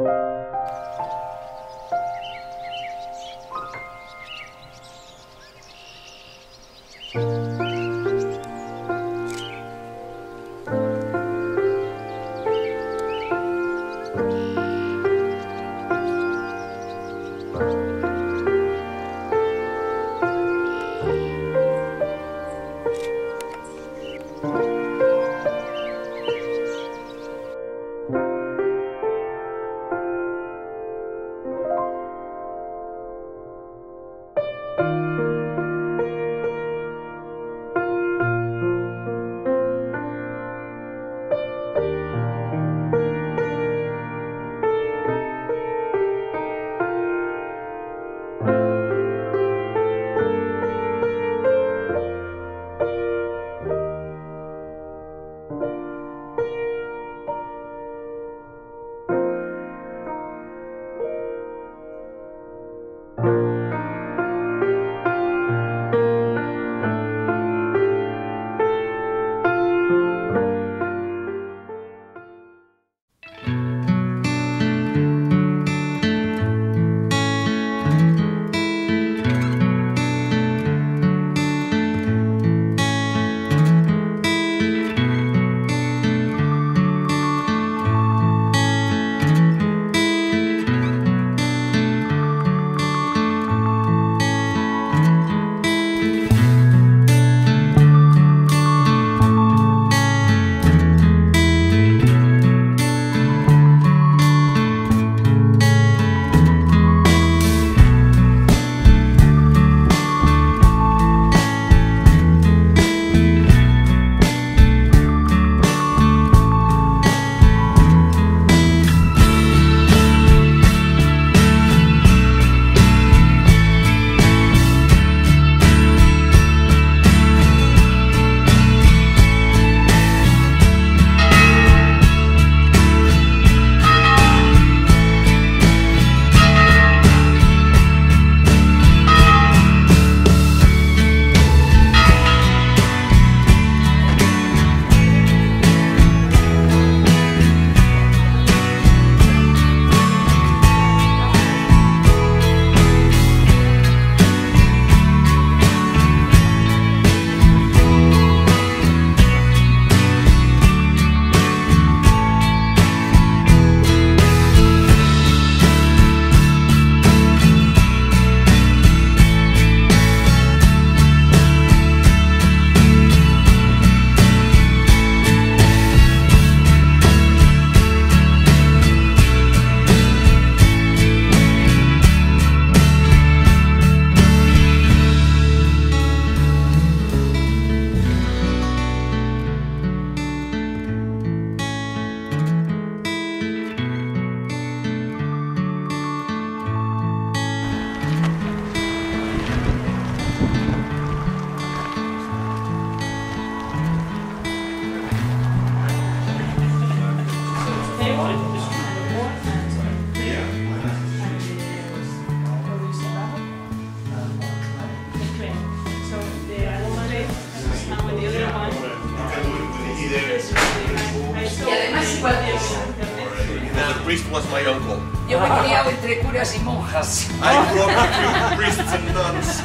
priest was my uncle. Yo me he criado entre curas y monjas. I grew up between priests and nuns.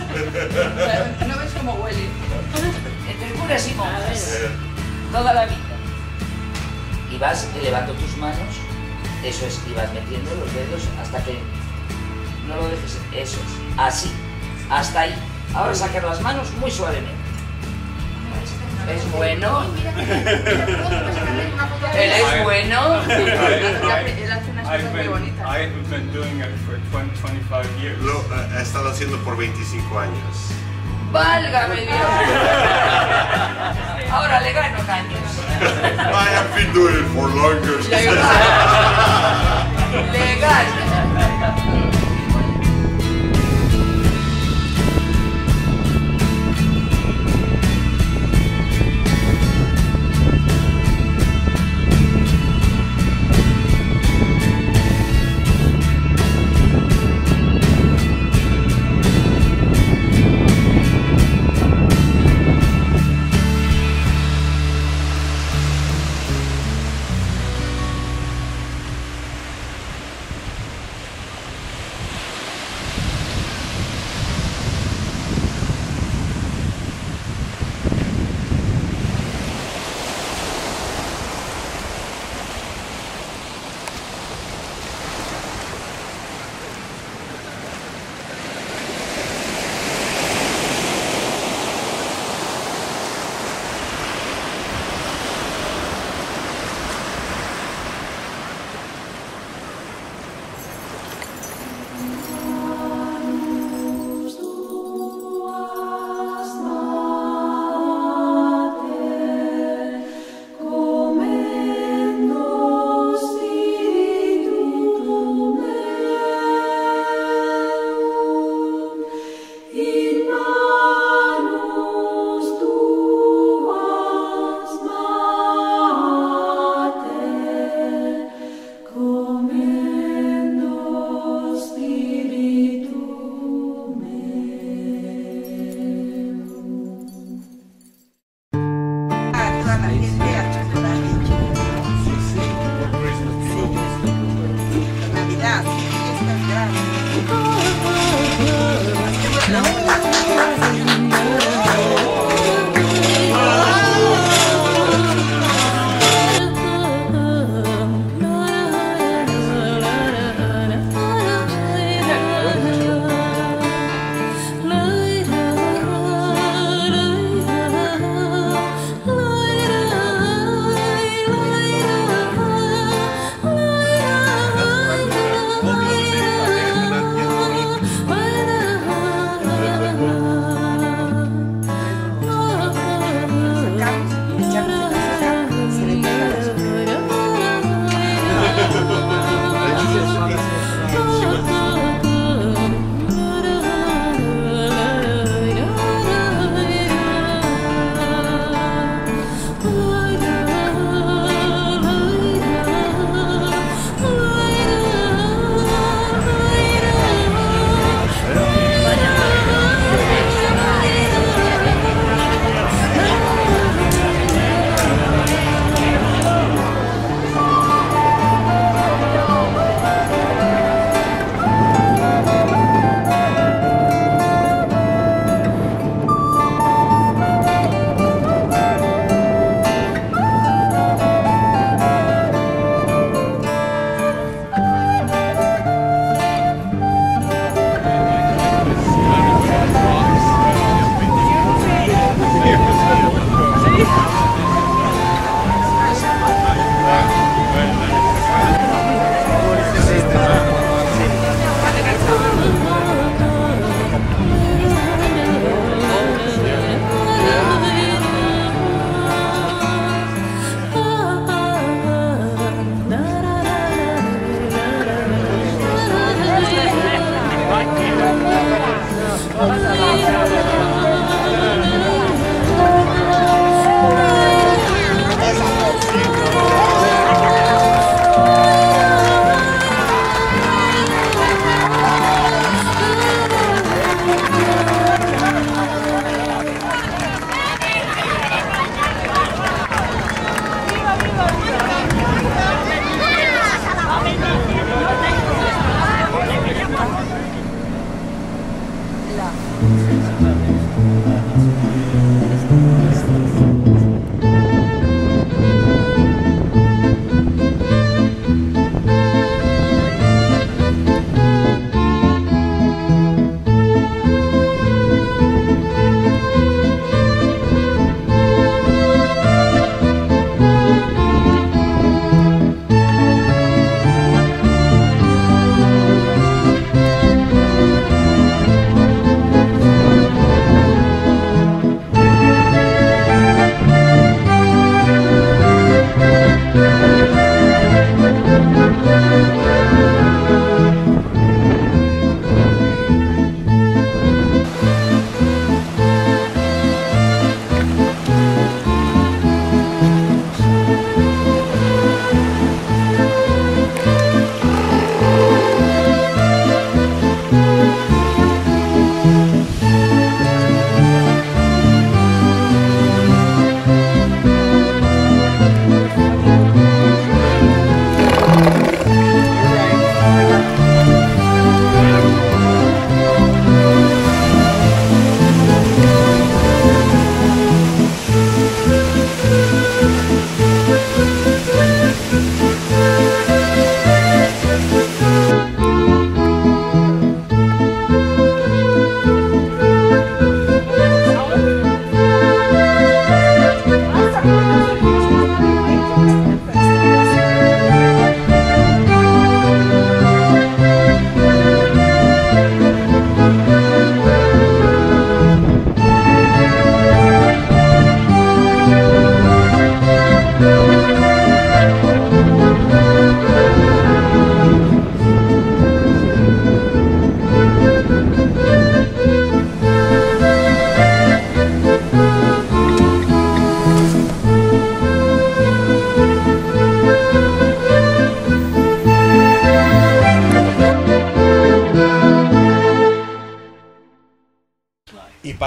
¿No ves cómo huele? Entre curas y monjas. Toda la vida. Y vas elevando tus manos, eso es, y vas metiendo los dedos hasta que no lo dejes, eso es, así, hasta ahí. Ahora sacar las manos muy suavemente. ¿Es bueno? ¿Él es bueno? Él hace unas cosas muy bonitas. I've been doing it for 25 years. Lo he estado haciendo por 25 años. ¡Válgame Dios! Ahora le gano años. I have been doing it for longer. Le gano.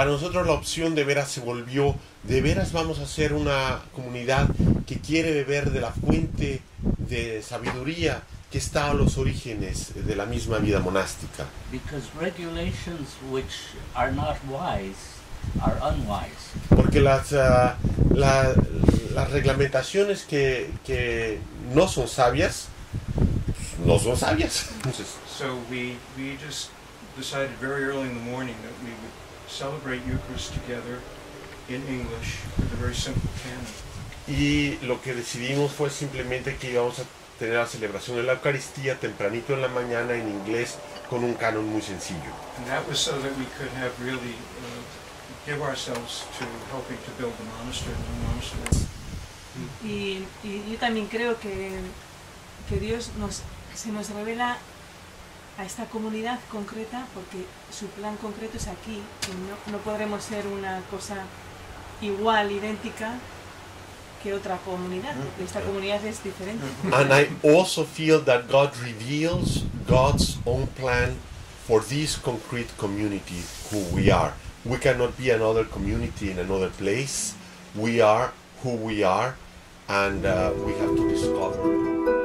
nosotros la opción de veras se volvió, de veras vamos a ser una comunidad que quiere beber de la fuente de sabiduría que está a los orígenes de la misma vida monástica. Because regulations which are not wise are unwise. Porque las reglamentaciones que no son sabias, no son sabias. So we just decided very early in the morning that we would celebrate Eucharist together in English with a very simple canon. Y lo que decidimos fue simplemente que íbamos a tener la celebración de la Eucaristía tempranito en la mañana en inglés con un canon muy sencillo. And that was so that we could have really give ourselves to helping to build the monastery, the monastery. Y yo también creo que Dios se nos revela a esta comunidad concreta porque su plan concreto es aquí, y no podremos ser una cosa igual, idéntica que otra comunidad, porque esta comunidad es diferente. And I also feel that God reveals God's own plan for this concrete community who we are. We cannot be another community in another place. We are who we are, and we have to discover.